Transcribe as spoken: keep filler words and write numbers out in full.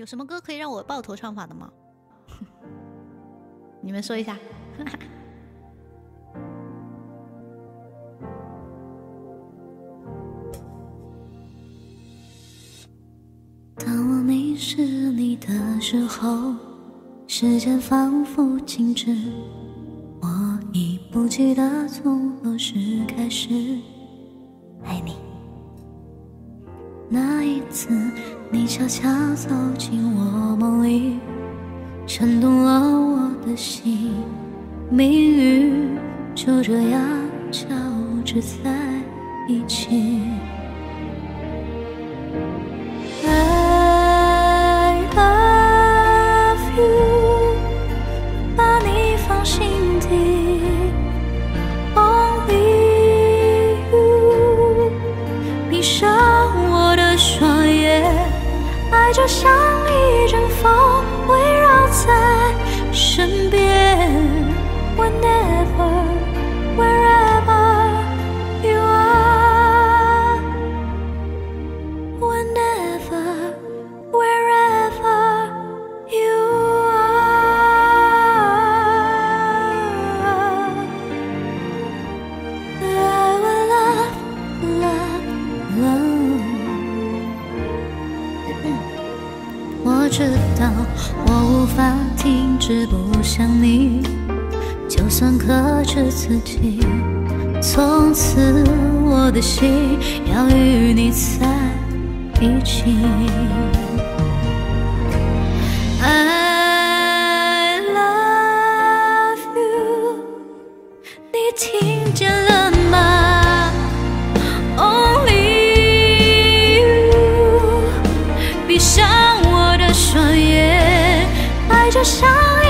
有什么歌可以让我抱头唱法的吗？你们说一下。当我迷失你的时候，时间仿佛静止，我已不记得从何时开始爱你。那一次你悄悄走进我梦里，震动了我的心，命运就这样交织在一起。I love you， 把你放心底 ，Only you， 闭上我的双眼，爱就像一阵风围绕在身边 ，Whenever wherever you are， Whenever wherever you are，I will love love love。我知道我无法停止不想你，就算克制自己，从此我的心要与你在一起。I love you， 你听见了吗 ？Only you， 闭上我的双眼，爱就像